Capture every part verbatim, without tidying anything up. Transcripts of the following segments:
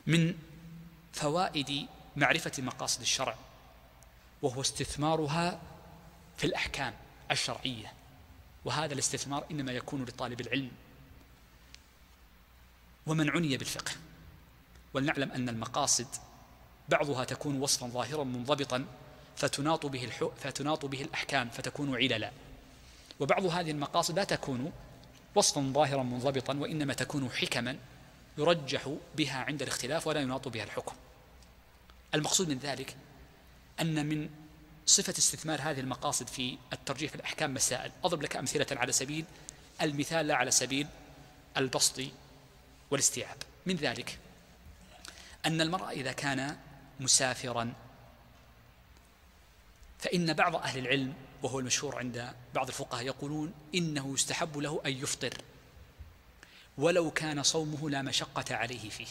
من فوائد معرفة مقاصد الشرع وهو استثمارها في الأحكام الشرعية، وهذا الاستثمار إنما يكون لطالب العلم ومن عني بالفقه. ولنعلم أن المقاصد بعضها تكون وصفا ظاهرا منضبطا فتناط به, فتناط به الأحكام فتكون عللا، وبعض هذه المقاصد لا تكون وصفا ظاهرا منضبطا وإنما تكون حكما يرجح بها عند الاختلاف ولا يناط بها الحكم. المقصود من ذلك أن من صفة استثمار هذه المقاصد في الترجيح في الأحكام مسائل. أضرب لك أمثلة على سبيل المثال لا على سبيل البسط والاستيعاب. من ذلك أن المرء إذا كان مسافرا فإن بعض أهل العلم وهو المشهور عند بعض الفقهاء يقولون إنه يستحب له أن يفطر ولو كان صومه لا مشقة عليه فيه،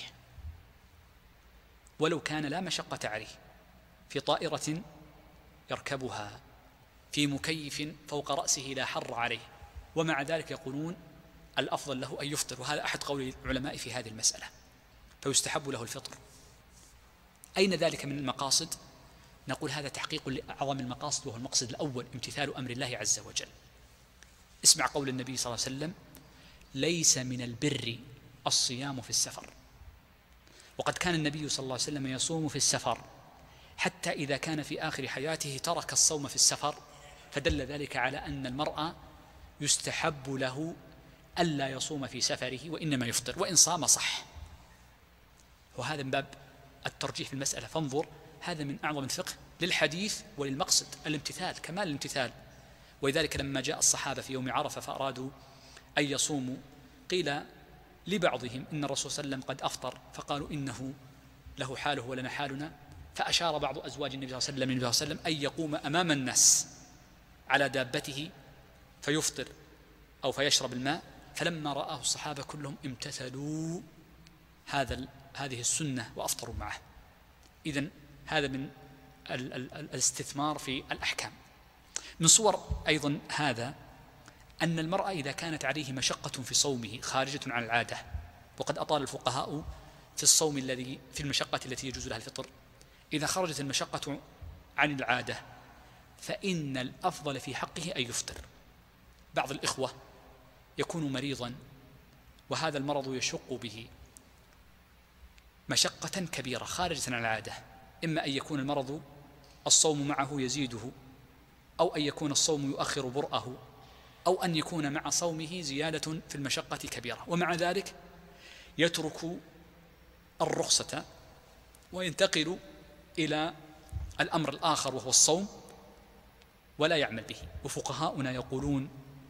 ولو كان لا مشقة عليه، في طائرة يركبها، في مكيف فوق رأسه لا حر عليه، ومع ذلك يقولون الأفضل له أن يفطر، وهذا أحد قول العلماء في هذه المسألة، فيستحب له الفطر. أين ذلك من المقاصد؟ نقول هذا تحقيق لأعظم المقاصد، وهو المقصد الأول امتثال أمر الله عز وجل. اسمع قول النبي صلى الله عليه وسلم: ليس من البر الصيام في السفر. وقد كان النبي صلى الله عليه وسلم يصوم في السفر حتى إذا كان في آخر حياته ترك الصوم في السفر، فدل ذلك على أن المرء يستحب له ألا يصوم في سفره وإنما يفطر، وإن صام صح. وهذا من باب الترجيح في المسألة. فانظر، هذا من أعظم الفقه للحديث وللمقصد، الامتثال، كمال الامتثال. ولذلك لما جاء الصحابة في يوم عرفة فأرادوا أن يصوموا قيل لبعضهم إن الرسول صلى الله عليه وسلم قد أفطر، فقالوا إنه له حاله ولنا حالنا، فأشار بعض أزواج النبي صلى الله عليه وسلم أن يقوم أمام الناس على دابته فيفطر أو فيشرب الماء، فلما رآه الصحابة كلهم امتثلوا هذا هذه السنة وأفطروا معه. إذن هذا من ال ال الاستثمار في الأحكام. من صور أيضا هذا أن المرأة إذا كانت عليه مشقة في صومه خارجة عن العادة، وقد أطال الفقهاء في الصوم الذي في المشقة التي يجوز لها الفطر، إذا خرجت المشقة عن العادة فإن الأفضل في حقه أن يفطر. بعض الإخوة يكون مريضا وهذا المرض يشق به مشقة كبيرة خارجة عن العادة، إما أن يكون المرض الصوم معه يزيده، أو أن يكون الصوم يؤخر برأه، أو أن يكون مع صومه زيادة في المشقة كبيرة، ومع ذلك يترك الرخصة وينتقل إلى الأمر الآخر وهو الصوم ولا يعمل به. وفقهاؤنا يقولون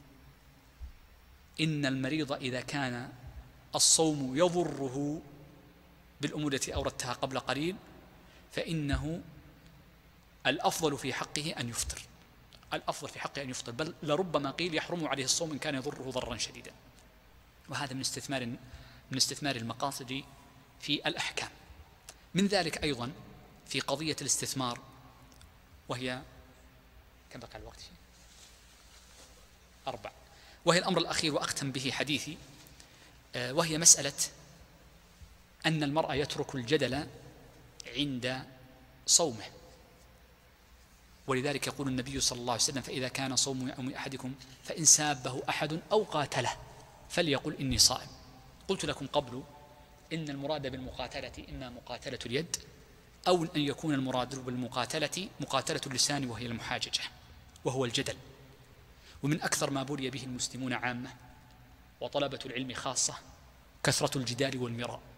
إن المريض إذا كان الصوم يضره بالأمور التي أوردتها قبل قليل فإنه الأفضل في حقه أن يفطر، الأفضل في حقه أن يفطر، بل لربما قيل يحرم عليه الصوم إن كان يضره ضرا شديدا. وهذا من استثمار من استثمار المقاصد في الأحكام. من ذلك أيضا في قضية الاستثمار، وهي كم بقى الوقت فيه؟ أربع، وهي الأمر الأخير وأختم به حديثي، وهي مسألة أن المرء يترك الجدل عند صومه. ولذلك يقول النبي صلى الله عليه وسلم: فإذا كان صوم يوم أحدكم فإن سابه أحد أو قاتله فليقل إني صائم. قلت لكم قبل إن المراد بالمقاتلة إما مقاتلة اليد، أو أن يكون المراد بالمقاتلة مقاتلة اللسان وهي المحاججة وهو الجدل. ومن أكثر ما بلي به المسلمون عامة وطلبة العلم خاصة كثرة الجدال والمراء،